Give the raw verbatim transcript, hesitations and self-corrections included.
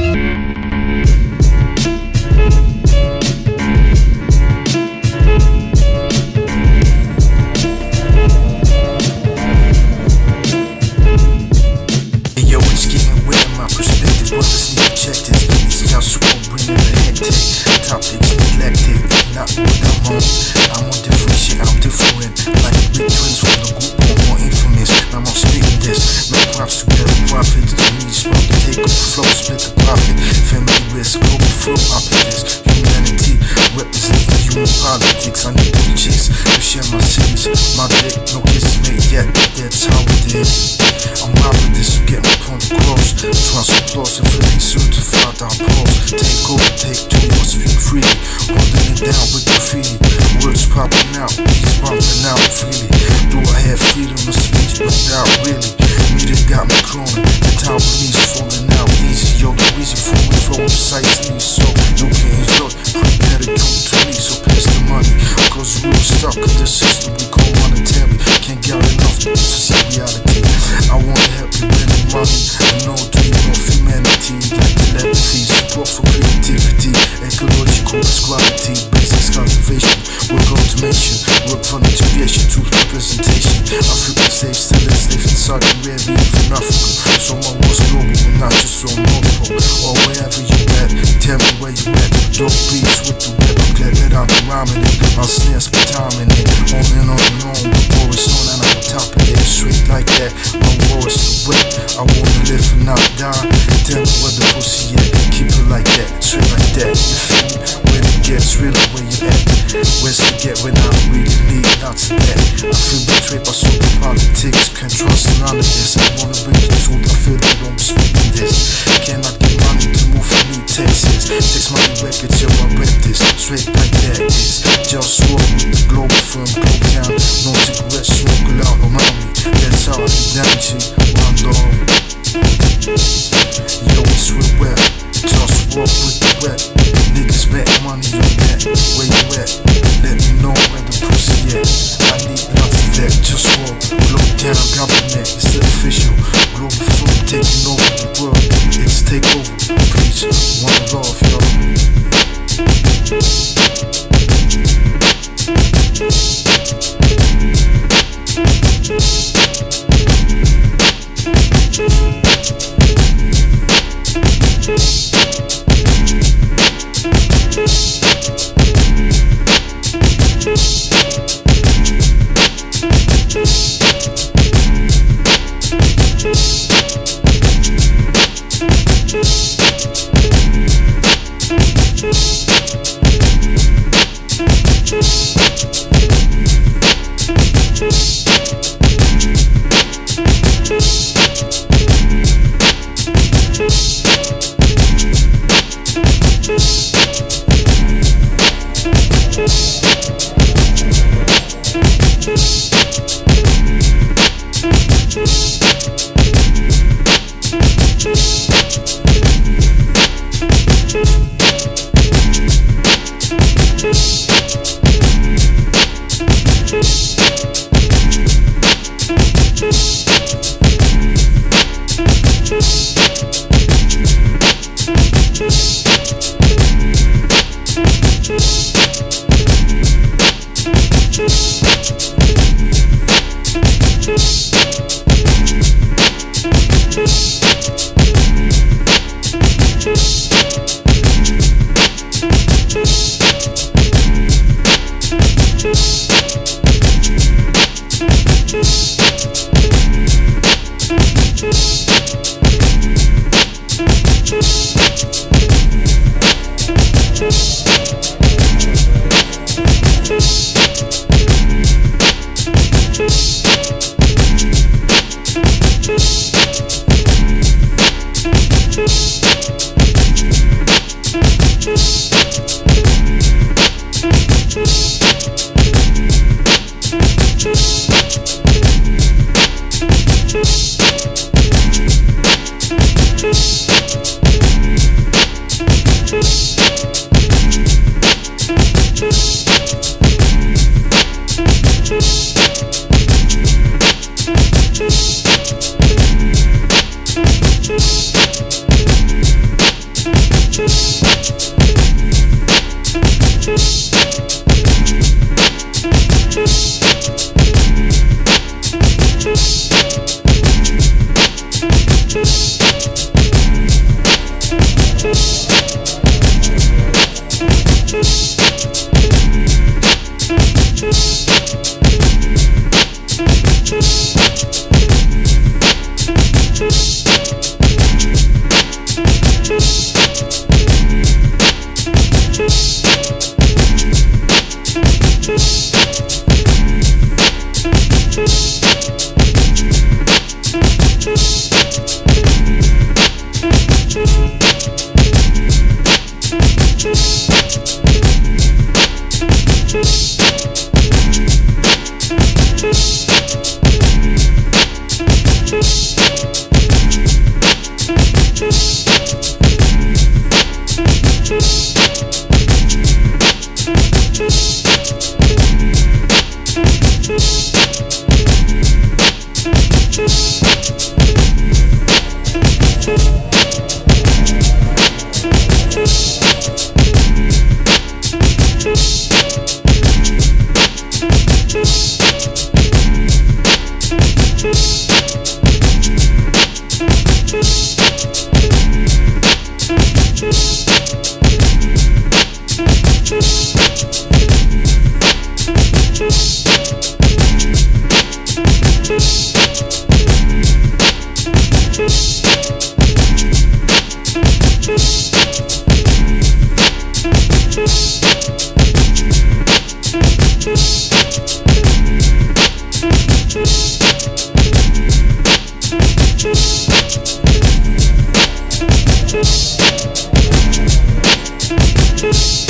Politics, I need those chicks to share my cities. My dick, no kisses made yet, that's how it is. I'm out with this to get my point across. Trust applause and feeling certified on pause. Take over, take two, you must speak freely. Holding it down with graffiti. Words popping out, beats bumping out freely. Do I have freedom of speech? No doubt, really. Media got me cloning. The time with me's falling out easy. Yo, the reason for me flowing precisely. So you can enjoy. Better come to me, so pass the money. Cause we're stuck in the system we call monetary. Can't get enough to see reality. I wanna help you win the money. I know dream of humanity. Like telepathy, support for creativity. Ecological equality, basics cultivation. Work automation, work for integration, truth representation. African slaves still enslaved inside Arabia, even Africa. So my war's global, but not just on North Pole. Or wherever you at, tell me where you at. Dope beats with the web, I'm glad that I'm rhyming it. I'll snare, spend time in it. On and on and on, the war is on and I'm on top of it. Straight like that, my war is so wet. I wanna live and not die. Tell me where the pussy at, keep it like that, straight like that. You feel me? When it gets really where you at. Where's to get when I really need lots of that. I feel betrayed by social politics. Can't trust none of this. I wanna bring the truth, I feel they don't respect this. Cannot get money to move from me, Texas. Takes money records, yo, I rep this. Straight like that is JustWar with the Globalfirm, Globaltown. No cigarettes, smoke loud around me. That's how I get down, G. One love. Yo, it's real wet. JustWar with the wet. Niggas bet money on that. Where you at? Let me know where the pussy at. I need lots of that. JustWar, Globaltown government. It's official. Globalfirm taking over the world. It's takeover. Peace. One love, yo. We'll be right back.